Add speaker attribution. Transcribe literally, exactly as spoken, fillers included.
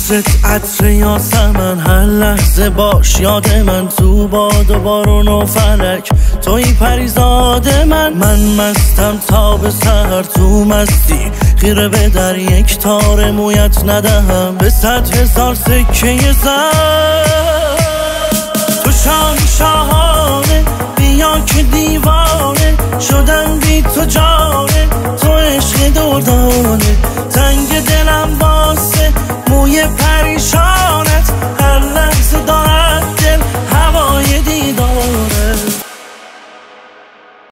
Speaker 1: عطرت عطر یاسمن، هر لحظه باش یاد من، تو باد و بارون و فلک توی پریزاد من. من مستم تا به سحر، تو مستی خیره به در، یک تار مویت ندهم به صد هزار سکه زر. تو شام شاهانه بیا که دیوانه شدن بی